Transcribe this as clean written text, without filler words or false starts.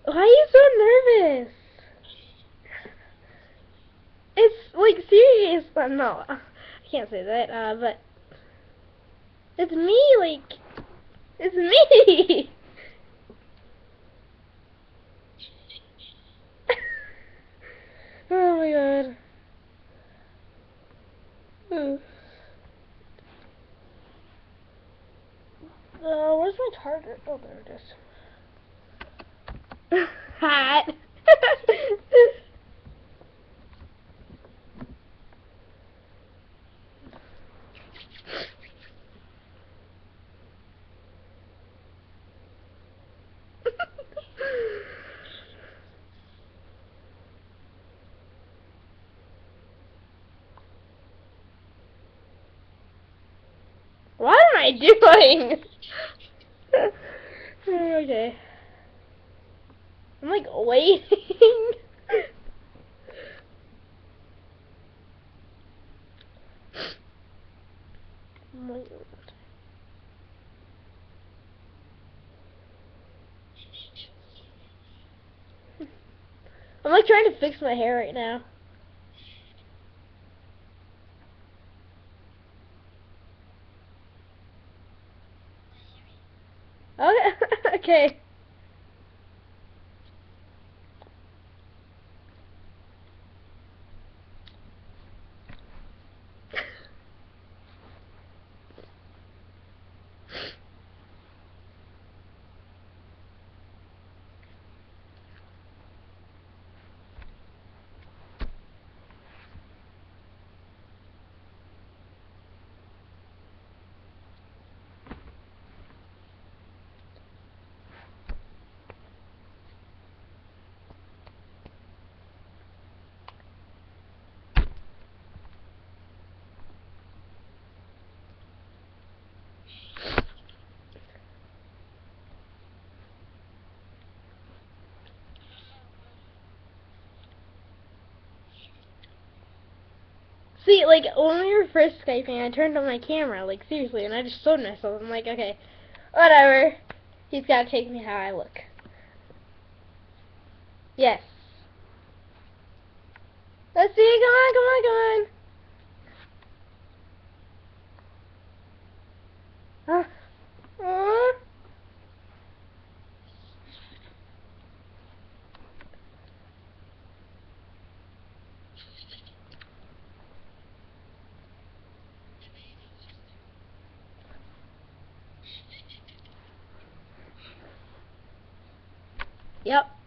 Why are you so nervous? It's like serious. No, I can't say that. But it's me. Like it's me. Oh my god. Where's my charger? Oh, there it is. Hot. What am I doing? Okay. I'm like waiting. Oh my god. I'm like trying to fix my hair right now. Okay. Okay. See, like, when we were first Skyping, I turned on my camera, like, seriously, and I just showed myself. I'm like, okay, whatever. He's gotta take me how I look. Yes. Let's see, come on, come on, come on. Yep.